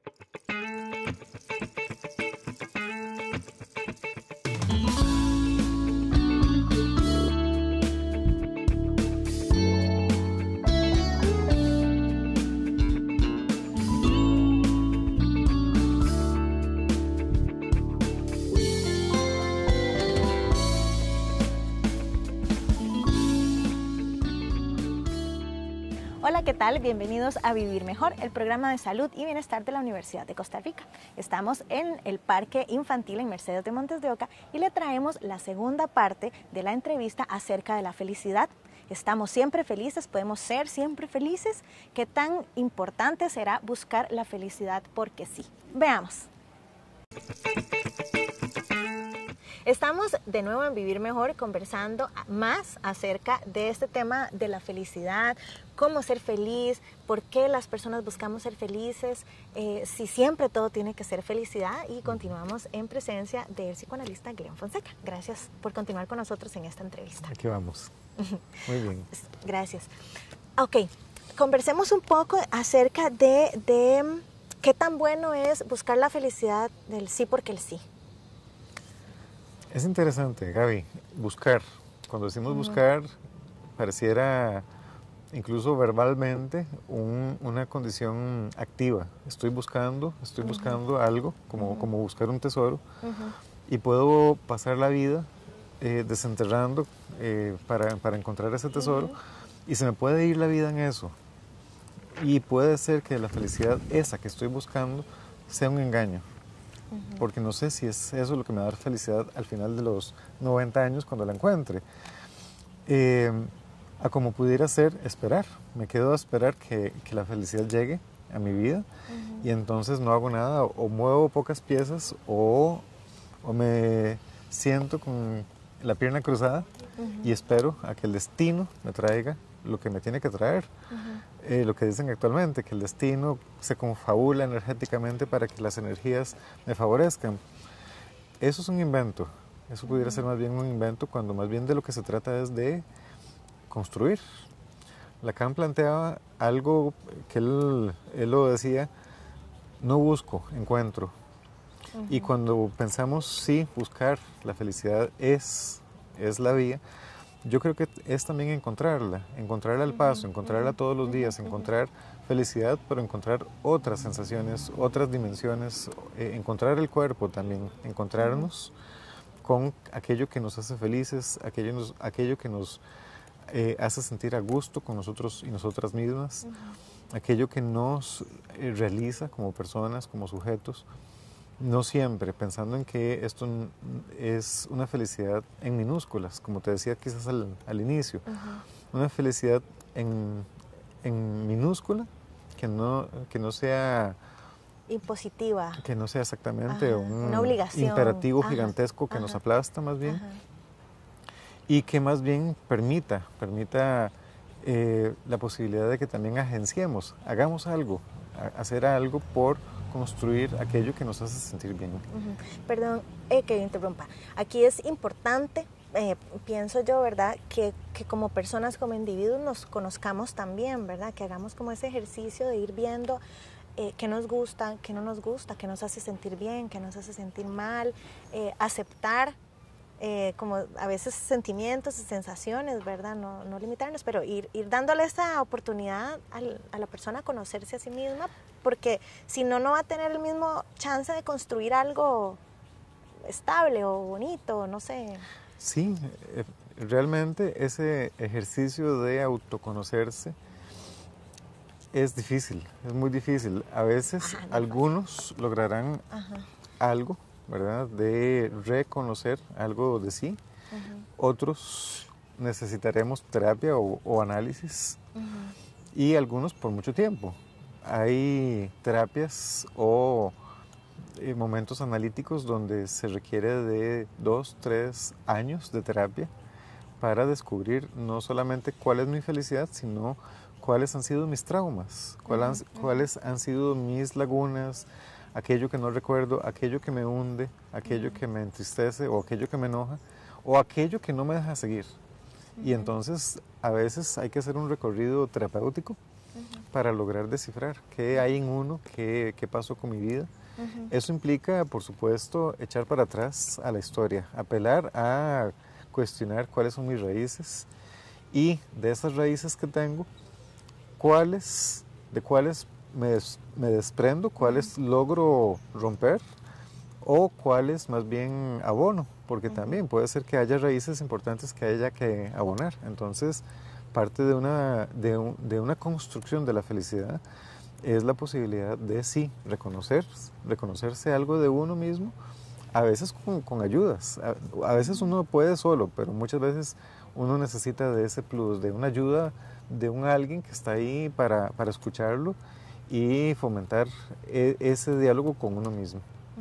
Hola, ¿qué tal? Bienvenidos a Vivir Mejor, el programa de salud y bienestar de la Universidad de Costa Rica. Estamos en el Parque Infantil en Mercedes de Montes de Oca y le traemos la segunda parte de la entrevista acerca de la felicidad. Estamos siempre felices, podemos ser siempre felices. ¿Qué tan importante será buscar la felicidad porque sí? Veamos. Estamos de nuevo en Vivir Mejor conversando más acerca de este tema de la felicidad, cómo ser feliz, por qué las personas buscamos ser felices, si siempre todo tiene que ser felicidad, y continuamos en presencia del psicoanalista Glenn Fonseca. Gracias por continuar con nosotros en esta entrevista. Aquí vamos. Muy bien. Gracias. Ok, conversemos un poco acerca de qué tan bueno es buscar la felicidad del sí porque el sí. Es interesante, Gaby, buscar. Cuando decimos buscar, pareciera incluso verbalmente una condición activa. Estoy buscando algo, como buscar un tesoro, y puedo pasar la vida desenterrando para encontrar ese tesoro, y se me puede ir la vida en eso. Y puede ser que la felicidad esa que estoy buscando sea un engaño. Porque no sé si es eso lo que me va a dar felicidad al final de los 90 años cuando la encuentre. A como pudiera ser esperar. Me quedo a esperar que la felicidad llegue a mi vida, y entonces no hago nada, o muevo pocas piezas, o me siento con la pierna cruzada y espero a que el destino me traiga lo que me tiene que traer. Lo que dicen actualmente, que el destino se confabula energéticamente para que las energías me favorezcan. Eso es un invento. Eso pudiera ser más bien un invento, cuando más bien de lo que se trata es de construir. Lacan planteaba algo que él lo decía: no busco, encuentro. Y cuando pensamos, sí, buscar la felicidad es la vía, yo creo que es también encontrarla al paso, encontrarla todos los días, encontrar felicidad, pero encontrar otras sensaciones, otras dimensiones, encontrar el cuerpo también, encontrarnos con aquello que nos hace felices, aquello que nos hace sentir a gusto con nosotros y nosotras mismas, aquello que nos realiza como personas, como sujetos. No siempre pensando en que esto es una felicidad en minúsculas, como te decía quizás al inicio. Una felicidad en minúscula, que no sea impositiva. Que no sea exactamente una obligación. Imperativo gigantesco que nos aplasta más bien. Y que más bien permita la posibilidad de que también agenciemos, hagamos algo, hacer algo por construir aquello que nos hace sentir bien. Perdón que interrumpa. Aquí es importante, pienso yo, ¿verdad?, que como personas, como individuos, nos conozcamos también, ¿verdad?, que hagamos como ese ejercicio de ir viendo qué nos gusta, qué no nos gusta, qué nos hace sentir bien, qué nos hace sentir mal, aceptar como a veces sentimientos y sensaciones, ¿verdad? No limitarnos, pero ir dándole esa oportunidad a la persona a conocerse a sí misma, porque si no, no va a tener el mismo chance de construir algo estable o bonito, no sé. Sí, realmente ese ejercicio de autoconocerse es difícil, es muy difícil. A veces algunos lograrán algo, ¿verdad?, de reconocer algo de sí. Otros necesitaremos terapia o análisis, y algunos por mucho tiempo. Hay terapias o momentos analíticos donde se requiere de 2, 3 años de terapia para descubrir no solamente cuál es mi felicidad, sino cuáles han sido mis traumas, cuáles han sido mis lagunas, aquello que no recuerdo, aquello que me hunde, aquello que me entristece, o aquello que me enoja, o aquello que no me deja seguir. Y entonces a veces hay que hacer un recorrido terapéutico para lograr descifrar qué hay en uno, qué pasó con mi vida. Eso implica, por supuesto, echar para atrás a la historia, apelar a cuestionar cuáles son mis raíces y de esas raíces que tengo, de cuáles me desprendo, cuáles logro romper o cuáles más bien abono, porque también puede ser que haya raíces importantes que haya que abonar. Entonces, parte de una construcción de la felicidad es la posibilidad de sí, reconocerse algo de uno mismo, a veces con ayudas. A veces uno puede solo, pero muchas veces uno necesita de ese plus, de una ayuda, de un alguien que está ahí para escucharlo y fomentar ese diálogo con uno mismo.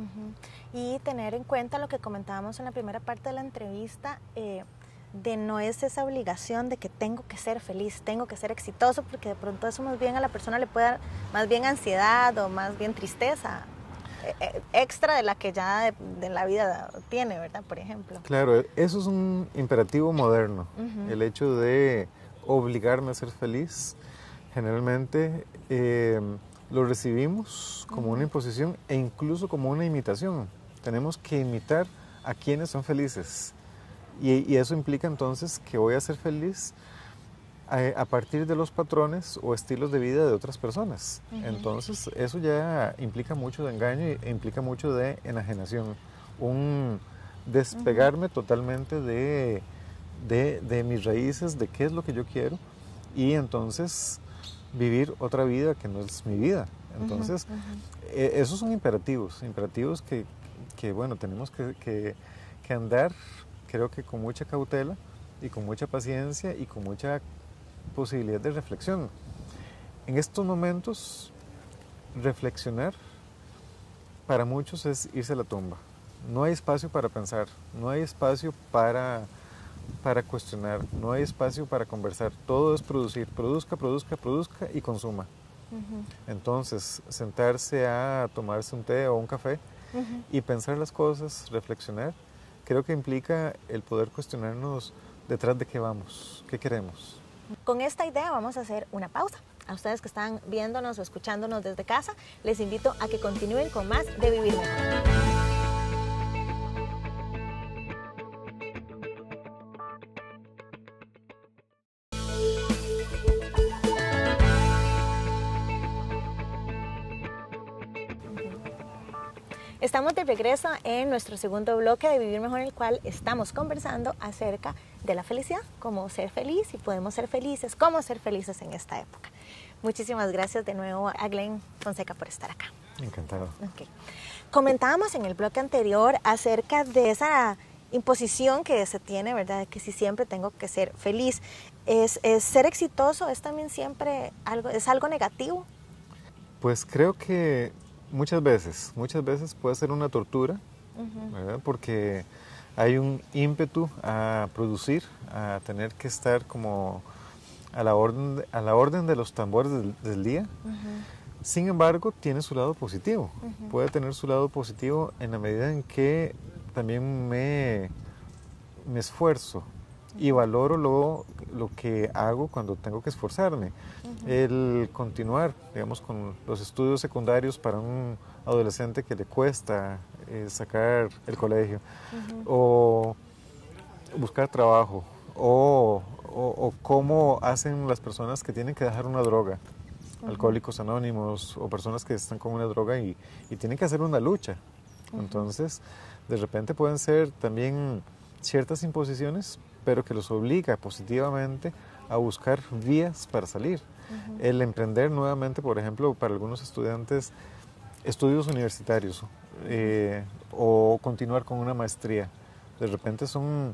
Y tener en cuenta lo que comentábamos en la primera parte de la entrevista, de no es esa obligación de que tengo que ser feliz, tengo que ser exitoso, porque de pronto eso más bien a la persona le puede dar más bien ansiedad o más bien tristeza extra de la que ya de la vida tiene, ¿verdad? Por ejemplo. Claro, eso es un imperativo moderno, el hecho de obligarme a ser feliz. Generalmente lo recibimos como una imposición e incluso como una imitación. Tenemos que imitar a quienes son felices. Y eso implica entonces que voy a ser feliz a partir de los patrones o estilos de vida de otras personas. Entonces eso ya implica mucho de engaño e implica mucho de enajenación. Un despegarme totalmente de mis raíces, de qué es lo que yo quiero y entonces vivir otra vida que no es mi vida. Entonces esos son imperativos que bueno, tenemos que andar, creo que con mucha cautela y con mucha paciencia y con mucha posibilidad de reflexión. En estos momentos, reflexionar para muchos es irse a la tumba. No hay espacio para pensar, no hay espacio para cuestionar, no hay espacio para conversar. Todo es producir, produzca y consuma. Entonces, sentarse a tomarse un té o un café y pensar las cosas, reflexionar, creo que implica el poder cuestionarnos detrás de qué vamos, qué queremos. Con esta idea vamos a hacer una pausa. A ustedes que están viéndonos o escuchándonos desde casa, les invito a que continúen con más de Vivir Mejor. Estamos de regreso en nuestro segundo bloque de Vivir Mejor, en el cual estamos conversando acerca de la felicidad, cómo ser feliz y podemos ser felices, cómo ser felices en esta época. Muchísimas gracias de nuevo a Glenn Fonseca por estar acá. Encantado. Okay. Comentábamos en el bloque anterior acerca de esa imposición que se tiene, ¿verdad? De que si siempre tengo que ser feliz. ¿Es ser exitoso es también siempre algo negativo? Pues creo que muchas veces puede ser una tortura, ¿verdad? Porque hay un ímpetu a producir, a tener que estar como a la orden de los tambores del día. Sin embargo, tiene su lado positivo. Puede tener su lado positivo en la medida en que también me esfuerzo y valoro lo que hago cuando tengo que esforzarme. El continuar, digamos, con los estudios secundarios para un adolescente que le cuesta sacar el colegio, o buscar trabajo, o cómo hacen las personas que tienen que dejar una droga, alcohólicos anónimos o personas que están con una droga y tienen que hacer una lucha. Entonces, de repente pueden ser también ciertas imposiciones, pero que los obliga positivamente a buscar vías para salir. El emprender nuevamente, por ejemplo, para algunos estudiantes, estudios universitarios o continuar con una maestría. De repente son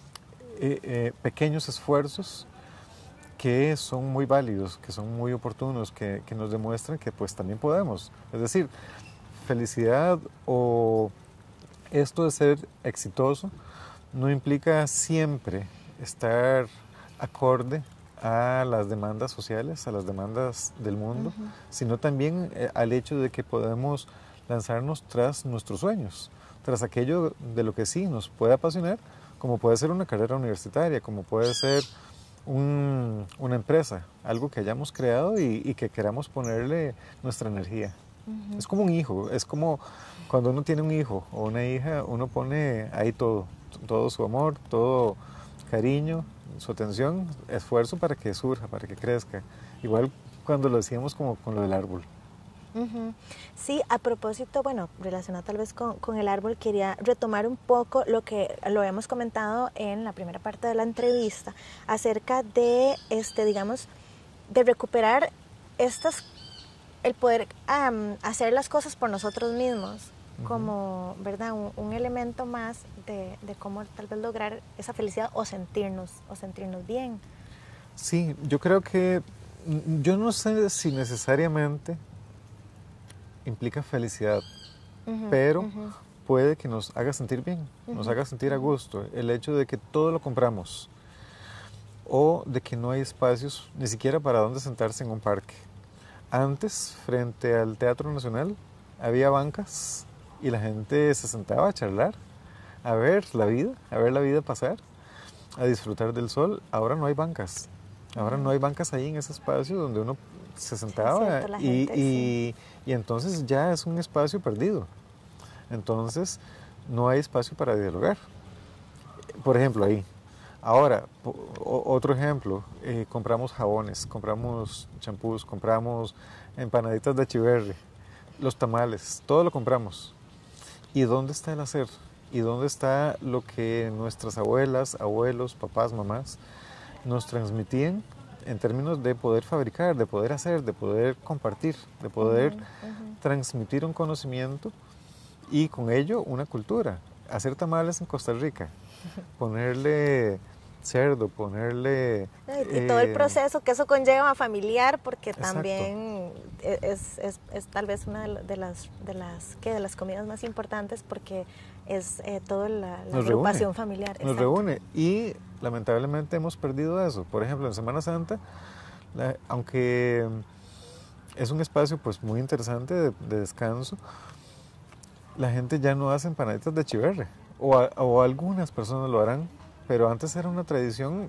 pequeños esfuerzos que son muy válidos, que son muy oportunos, que nos demuestran que pues también podemos. Es decir, felicidad o esto de ser exitoso no implica siempre estar acorde a las demandas sociales, a las demandas del mundo, sino también al hecho de que podemos lanzarnos tras nuestros sueños, tras aquello de lo que sí nos puede apasionar, como puede ser una carrera universitaria, como puede ser una empresa, algo que hayamos creado y que queramos ponerle nuestra energía. Es como un hijo, es como cuando uno tiene un hijo o una hija, uno pone ahí todo su amor, todo cariño, su atención, esfuerzo para que surja, para que crezca. Igual cuando lo decíamos como con lo del árbol. Sí, a propósito, bueno, relacionado tal vez con el árbol, quería retomar un poco lo que lo hemos comentado en la primera parte de la entrevista acerca de, digamos, de recuperar el poder hacer las cosas por nosotros mismos, como, ¿verdad? Un elemento más de cómo tal vez lograr esa felicidad o sentirnos bien. Sí, yo creo que, yo no sé si necesariamente implica felicidad, pero puede que nos haga sentir bien, nos haga sentir a gusto. El hecho de que todo lo compramos o de que no hay espacios ni siquiera para dónde sentarse en un parque. Antes, frente al Teatro Nacional, había bancas y la gente se sentaba a charlar, a ver la vida pasar, a disfrutar del sol. Ahora no hay bancas. Ahora no hay bancas ahí en ese espacio donde uno se sentaba y entonces ya es un espacio perdido. Entonces no hay espacio para dialogar. Por ejemplo, ahí. Ahora, otro ejemplo, compramos jabones, compramos champús, compramos empanaditas de achiverri, los tamales, todo lo compramos. ¿Y dónde está el hacer? ¿Y dónde está lo que nuestras abuelas, abuelos, papás, mamás nos transmitían en términos de poder fabricar, de poder hacer, de poder compartir, de poder transmitir un conocimiento y con ello una cultura? Hacer tamales en Costa Rica, ponerle cerdo, ponerle... Y todo el proceso que eso conlleva familiar, porque exacto. También es tal vez una de las comidas más importantes, porque es toda la agrupación familiar. Nos reúne y lamentablemente hemos perdido eso. Por ejemplo, en Semana Santa, aunque es un espacio pues muy interesante de descanso, la gente ya no hace empanaditas de achiverri, o algunas personas lo harán, pero antes era una tradición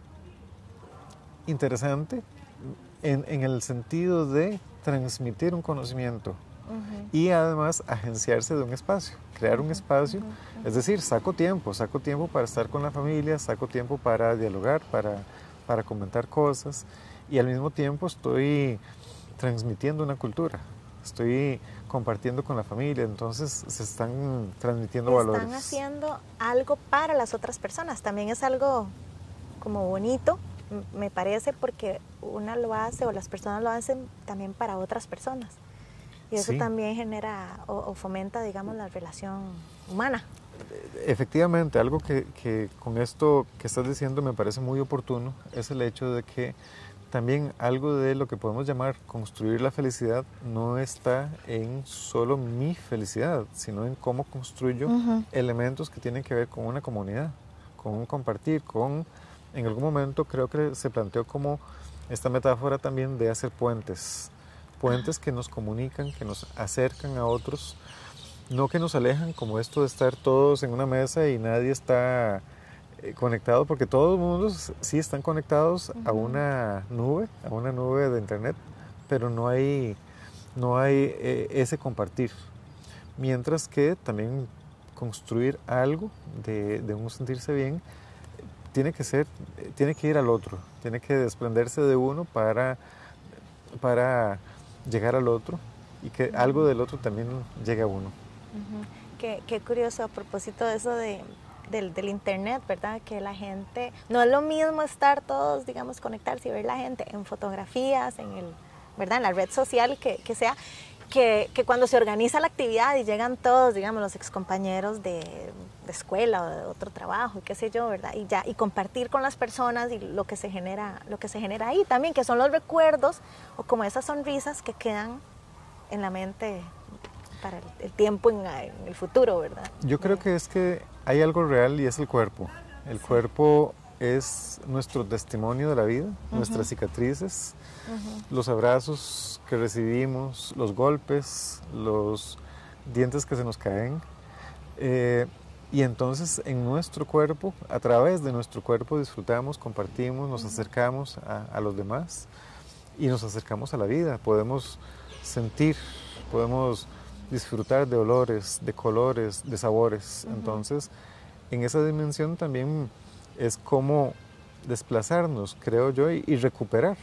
interesante en el sentido de transmitir un conocimiento y además agenciarse de un espacio, crear un espacio, es decir, saco tiempo para estar con la familia, saco tiempo para dialogar, para comentar cosas y al mismo tiempo estoy transmitiendo una cultura. Estoy compartiendo con la familia, entonces se están transmitiendo valores. Están haciendo algo para las otras personas, también es algo como bonito, me parece, porque una lo hace o las personas lo hacen también para otras personas. Y eso también genera o fomenta, digamos, la relación humana. Efectivamente, algo que con esto que estás diciendo me parece muy oportuno es el hecho de que también algo de lo que podemos llamar construir la felicidad no está en solo mi felicidad, sino en cómo construyo elementos que tienen que ver con una comunidad, con un compartir, en algún momento creo que se planteó como esta metáfora también de hacer puentes que nos comunican, que nos acercan a otros, no que nos alejan, como esto de estar todos en una mesa y nadie está conectado, porque todo el mundo sí están conectados a una nube de internet, pero no hay ese compartir. Mientras que también construir algo de un sentirse bien tiene que ir al otro, tiene que desprenderse de uno para llegar al otro y que algo del otro también llegue a uno. Qué curioso a propósito de eso del internet, ¿verdad? Que la gente, no es lo mismo estar todos, digamos, conectarse y ver la gente en fotografías, ¿verdad? En la red social que sea, que cuando se organiza la actividad y llegan todos, digamos, los excompañeros de escuela o de otro trabajo, qué sé yo, ¿verdad? Y compartir con las personas y lo que se genera ahí también, que son los recuerdos o como esas sonrisas que quedan en la mente para el tiempo en el futuro, ¿verdad? Yo creo que es que hay algo real y es el cuerpo. El cuerpo es nuestro testimonio de la vida, nuestras cicatrices, los abrazos que recibimos, los golpes, los dientes que se nos caen. Y entonces en nuestro cuerpo, a través de nuestro cuerpo disfrutamos, compartimos, nos acercamos a los demás y nos acercamos a la vida. Podemos sentir, podemos disfrutar de olores, de colores, de sabores. Entonces, en esa dimensión también es como desplazarnos, creo yo, y recuperar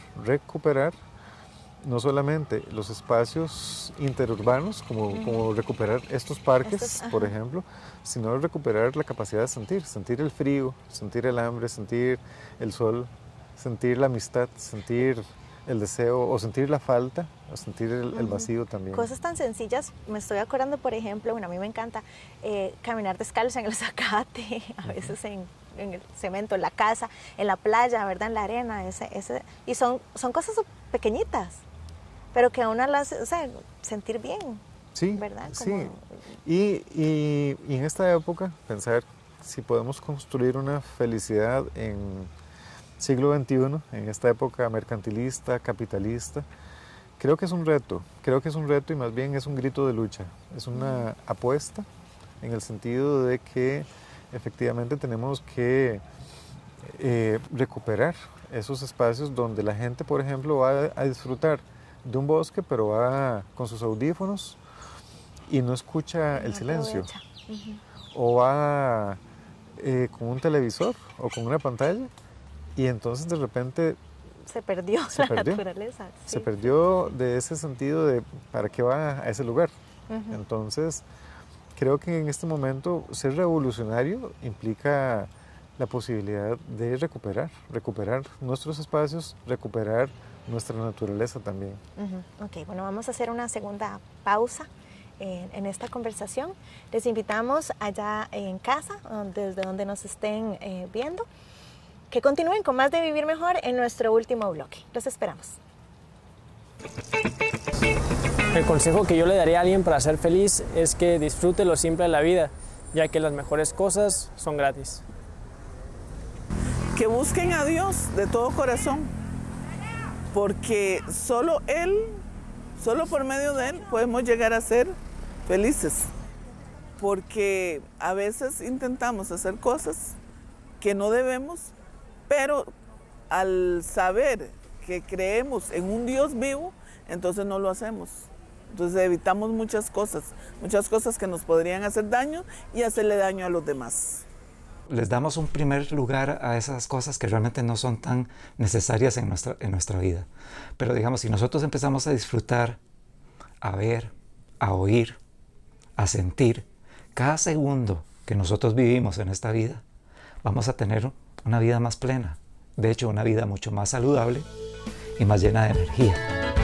no solamente los espacios interurbanos, como recuperar estos parques, por ejemplo, sino recuperar la capacidad de sentir el frío, sentir el hambre, sentir el sol, sentir la amistad, sentir el deseo o sentir la falta o sentir el vacío también. Cosas tan sencillas, me estoy acordando, por ejemplo, bueno, a mí me encanta caminar descalza en el zacate, a veces en el cemento, en la casa, en la playa, ¿verdad? En la arena, y son cosas pequeñitas, pero que a uno las hace, o sea, sentir bien, sí, ¿verdad? Como... Sí, y en esta época pensar si podemos construir una felicidad en siglo XXI, en esta época mercantilista, capitalista, creo que es un reto y más bien es un grito de lucha, es una apuesta en el sentido de que efectivamente tenemos que recuperar esos espacios donde la gente, por ejemplo, va a disfrutar de un bosque, pero va con sus audífonos y no escucha el silencio, o va con un televisor o con una pantalla y entonces de repente se perdió la naturaleza. Se perdió de ese sentido de para qué va a ese lugar. Entonces, creo que en este momento ser revolucionario implica la posibilidad de recuperar nuestros espacios, recuperar nuestra naturaleza también. Ok, bueno, vamos a hacer una segunda pausa en esta conversación. Les invitamos allá en casa, desde donde nos estén viendo, que continúen con más de Vivir Mejor en nuestro último bloque. Los esperamos. El consejo que yo le daría a alguien para ser feliz es que disfrute lo simple de la vida, ya que las mejores cosas son gratis. Que busquen a Dios de todo corazón, porque solo Él, solo por medio de Él podemos llegar a ser felices. Porque a veces intentamos hacer cosas que no debemos, pero al saber que creemos en un Dios vivo, entonces no lo hacemos. Entonces evitamos muchas cosas que nos podrían hacer daño y hacerle daño a los demás. Les damos un primer lugar a esas cosas que realmente no son tan necesarias en nuestra vida. Pero digamos, si nosotros empezamos a disfrutar, a ver, a oír, a sentir, cada segundo que nosotros vivimos en esta vida, vamos a tener una vida más plena. De hecho, una vida mucho más saludable y más llena de energía.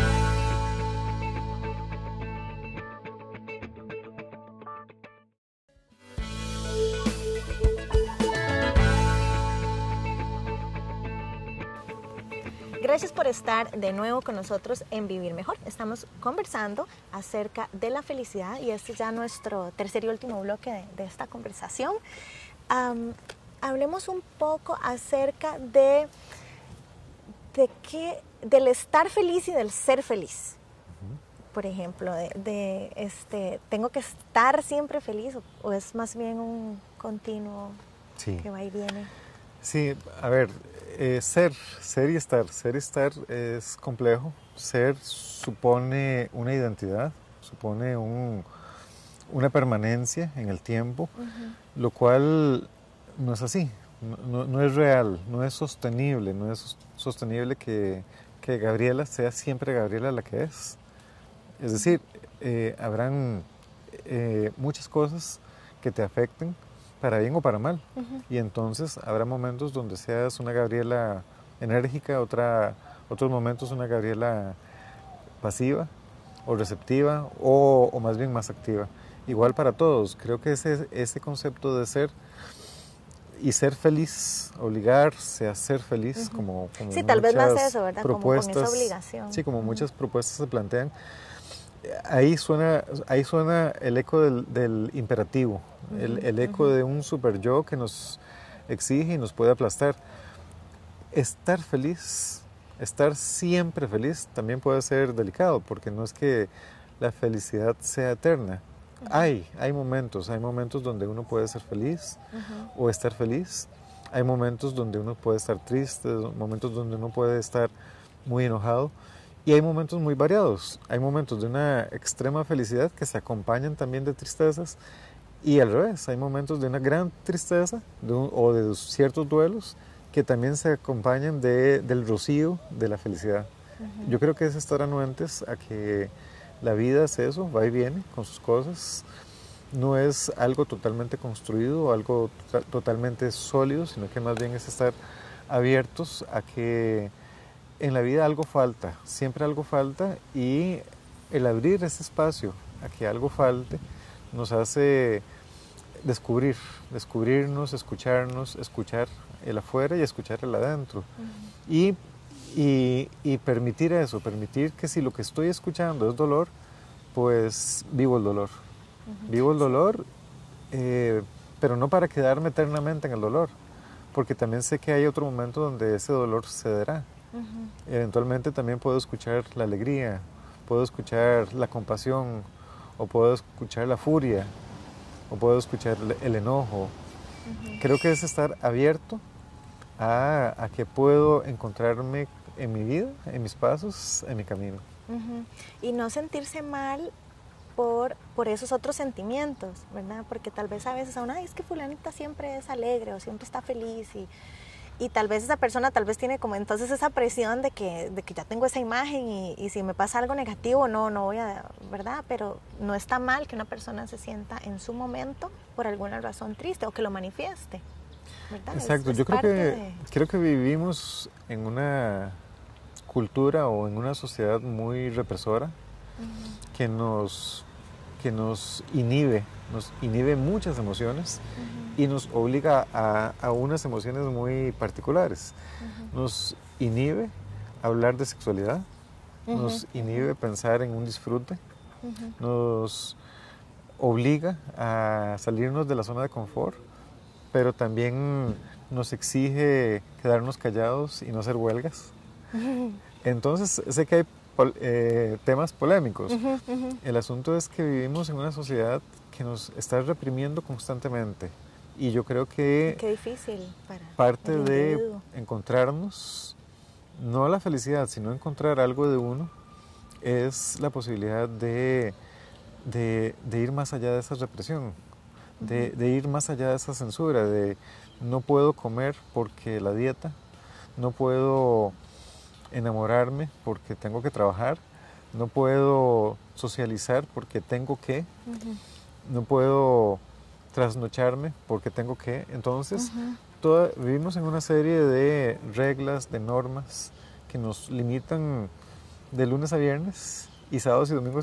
Gracias por estar de nuevo con nosotros en Vivir Mejor. Estamos conversando acerca de la felicidad y este es ya nuestro tercer y último bloque de esta conversación. Hablemos un poco acerca del estar feliz y del ser feliz. Por ejemplo, ¿tengo que estar siempre feliz o es más bien un continuo que va y viene? Sí, a ver, ser y estar. Ser y estar es complejo. Ser supone una identidad, supone una permanencia en el tiempo, lo cual no es así, no es real, no es sostenible, que Gabriela sea siempre Gabriela la que es. Es decir, habrán muchas cosas que te afecten, para bien o para mal. Y entonces habrá momentos donde seas una Gabriela enérgica, otros momentos una Gabriela pasiva o receptiva o más bien más activa. Igual para todos. Creo que ese concepto de ser y ser feliz, obligarse a ser feliz, como sí, tal vez más eso, ¿verdad? Propuestas, como con esa obligación. Sí, como muchas propuestas se plantean. Ahí suena el eco del imperativo, el eco de un super yo que nos exige y nos puede aplastar. Estar feliz, estar siempre feliz también puede ser delicado, porque no es que la felicidad sea eterna. Hay momentos donde uno puede ser feliz o estar feliz. Hay momentos donde uno puede estar triste, momentos donde uno puede estar muy enojado. Y hay momentos muy variados. Hay momentos de una extrema felicidad que se acompañan también de tristezas. Y al revés, hay momentos de una gran tristeza o de ciertos duelos que también se acompañan del rocío de la felicidad. Yo creo que es estar anuentes a que la vida es eso, va y viene con sus cosas. No es algo totalmente construido o algo totalmente sólido, sino que más bien es estar abiertos a que en la vida algo falta, siempre algo falta, y el abrir ese espacio a que algo falte nos hace descubrirnos, escucharnos, escuchar el afuera y escuchar el adentro. Y permitir eso, permitir que si lo que estoy escuchando es dolor, pues vivo el dolor. Vivo el dolor, pero no para quedarme eternamente en el dolor, porque también sé que hay otro momento donde ese dolor cederá. Eventualmente también puedo escuchar la alegría, puedo escuchar la compasión, o puedo escuchar la furia, o puedo escuchar el enojo. Creo que es estar abierto a que puedo encontrarme en mi vida, en mis pasos, en mi camino. Y no sentirse mal por esos otros sentimientos, ¿verdad? Porque tal vez a veces a uno, ay, es que fulanita siempre es alegre o siempre está feliz, y tal vez esa persona tal vez tiene como entonces esa presión de que ya tengo esa imagen y si me pasa algo negativo no voy a, ¿verdad? Pero no está mal que una persona se sienta en su momento por alguna razón triste o que lo manifieste, ¿verdad? Exacto, yo creo que vivimos en una cultura o en una sociedad muy represora que nos inhibe muchas emociones y nos obliga a unas emociones muy particulares. Nos inhibe hablar de sexualidad, nos inhibe pensar en un disfrute, nos obliga a salirnos de la zona de confort, pero también nos exige quedarnos callados y no hacer huelgas. Entonces, sé que hay temas polémicos. El asunto es que vivimos en una sociedad que nos está reprimiendo constantemente, y yo creo que qué difícil para parte el de individuo. encontrarnos, no la felicidad, sino encontrar algo de uno, es la posibilidad de ir más allá de esa represión, de ir más allá de esa censura, de no puedo comer porque la dieta, no puedo enamorarme porque tengo que trabajar, no puedo socializar porque tengo que, no puedo trasnocharme porque tengo que. Entonces, vivimos en una serie de reglas, de normas que nos limitan de lunes a viernes, y sábados y domingos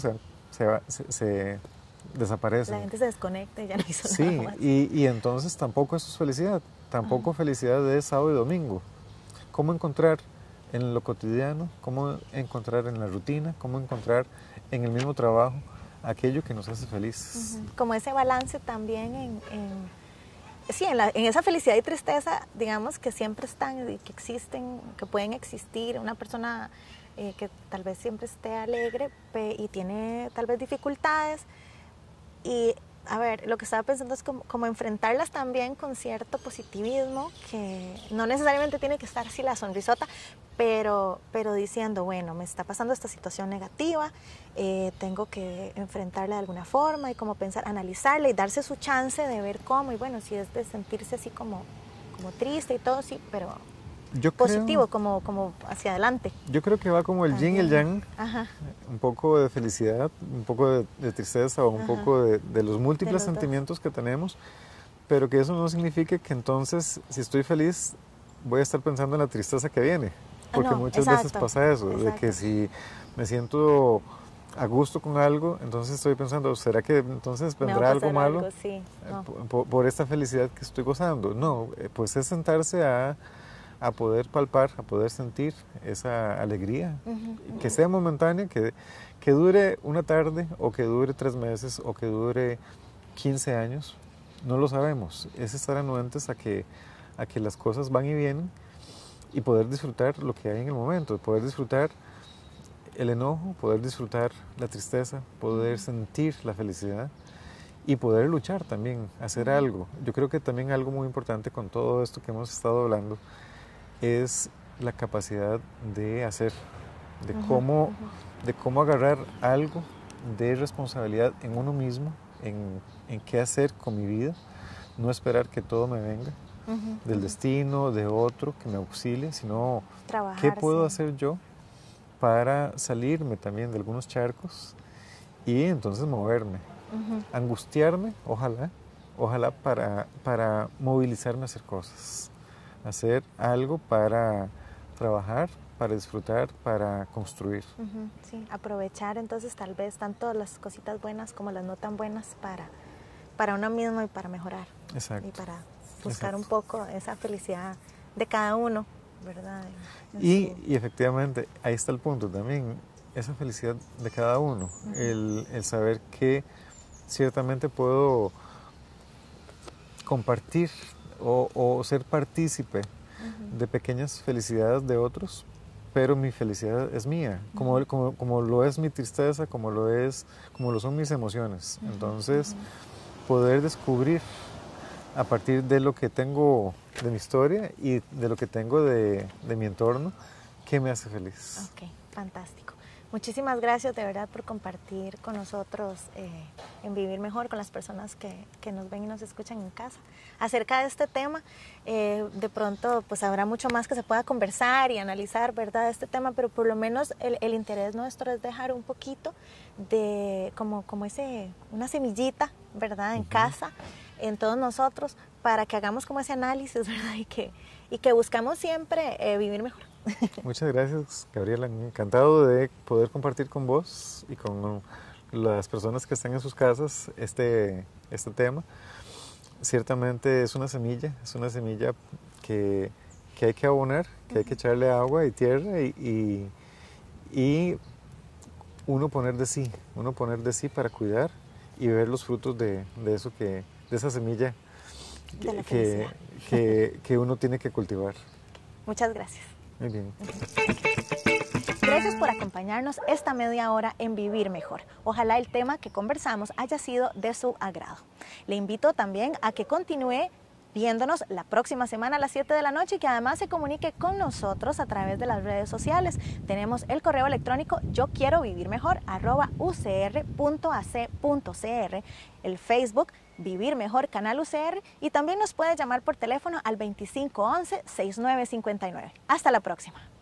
se desaparecen. La gente se desconecta y ya no hizo Sí, nada más. y entonces tampoco eso es felicidad, tampoco felicidad de sábado y domingo. ¿Cómo encontrar en lo cotidiano, cómo encontrar en la rutina, cómo encontrar en el mismo trabajo aquello que nos hace felices? Como ese balance también en esa felicidad y tristeza, digamos, que siempre están y que existen, que pueden existir. Una persona que tal vez siempre esté alegre y tiene tal vez dificultades, y a ver, lo que estaba pensando es como enfrentarlas también con cierto positivismo, que no necesariamente tiene que estar así la sonrisota, pero diciendo, bueno, me está pasando esta situación negativa, tengo que enfrentarla de alguna forma, y como pensar, analizarla y darse su chance de ver cómo, y bueno, si es de sentirse así como triste y todo, sí, pero Yo positivo, creo, como hacia adelante. Yo creo que va como el yin y el yang, un poco de felicidad, un poco de tristeza, o un poco de los múltiples sentimientos que tenemos, pero que eso no significa que entonces, si estoy feliz, voy a estar pensando en la tristeza que viene, porque muchas veces pasa eso, de que si me siento a gusto con algo, entonces estoy pensando, ¿será que entonces vendrá algo malo sí, no. por esta felicidad que estoy gozando? No, pues es sentarse a poder palpar, a poder sentir esa alegría, que sea momentánea, que dure una tarde, o que dure 3 meses, o que dure 15 años, no lo sabemos. Es estar anuentes a que las cosas van y vienen, y poder disfrutar lo que hay en el momento, poder disfrutar el enojo, poder disfrutar la tristeza, poder sentir la felicidad, y poder luchar también, hacer algo. Yo creo que también algo muy importante con todo esto que hemos estado hablando es la capacidad de hacer, de cómo agarrar algo de responsabilidad en uno mismo, en qué hacer con mi vida, no esperar que todo me venga del destino, de otro que me auxilie, sino Trabajar, qué puedo sí. hacer yo para salirme también de algunos charcos y entonces moverme, angustiarme, ojalá para movilizarme a hacer cosas, hacer algo para trabajar, para disfrutar, para construir. Sí, aprovechar entonces tal vez tanto las cositas buenas como las no tan buenas para uno mismo y para mejorar. Exacto. Y para buscar un poco esa felicidad de cada uno, ¿verdad? Y efectivamente, ahí está el punto también, esa felicidad de cada uno, el saber que ciertamente puedo compartir o ser partícipe de pequeñas felicidades de otros, pero mi felicidad es mía, como lo es mi tristeza, como lo son mis emociones. Entonces, poder descubrir a partir de lo que tengo de mi historia y de lo que tengo de mi entorno, qué me hace feliz. Ok, fantástico. Muchísimas gracias de verdad por compartir con nosotros en Vivir Mejor, con las personas que nos ven y nos escuchan en casa acerca de este tema. De pronto pues habrá mucho más que se pueda conversar y analizar, ¿verdad?, de este tema, pero por lo menos el interés nuestro es dejar un poquito de como una semillita, ¿verdad?, en casa, en todos nosotros, para que hagamos como ese análisis, ¿verdad?, y que buscamos siempre vivir mejor. Muchas gracias, Gabriela. Encantado de poder compartir con vos y con las personas que están en sus casas este tema. Ciertamente es una semilla que hay que abonar, que hay que echarle agua y tierra y uno poner de sí para cuidar y ver los frutos de esa semilla que uno tiene que cultivar. Muchas gracias. Muy bien. Gracias por acompañarnos esta media hora en Vivir Mejor. Ojalá el tema que conversamos haya sido de su agrado. Le invito también a que continúe viéndonos la próxima semana a las 7 de la noche y que además se comunique con nosotros a través de las redes sociales. Tenemos el correo electrónico yoquierovivirmejor@ucr.ac.cr, el Facebook Vivir Mejor Canal UCR y también nos puede llamar por teléfono al 2511-6959. Hasta la próxima.